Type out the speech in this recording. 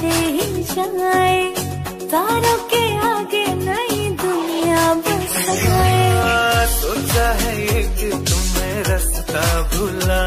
चले ही जाए, तारों के आगे नई दुनिया बसाए। सोचा है ये कि तुम्हें रास्ता भुला